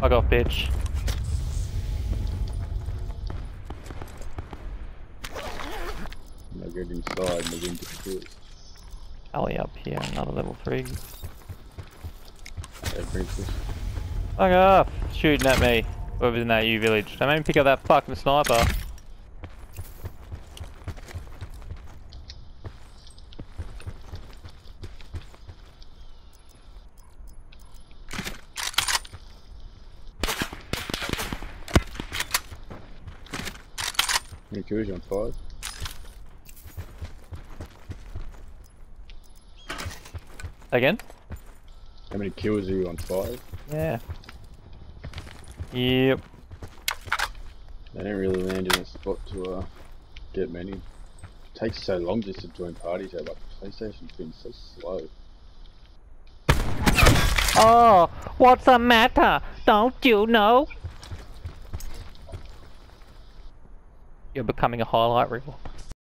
Fuck off, bitch. Now get inside and begin to kill. Alley up here, another level 3. Hey, princess. Fuck off! Shooting at me. Whoever's in that U village. Don't make me pick up that fucking sniper. How many kills you on 5? Again? How many kills are you on 5? Yeah. Yep. They don't really land in a spot to get many. It takes so long just to join parties out, like PlayStation's been so slow. Oh, what's the matter? Don't you know? You're becoming a highlight reel.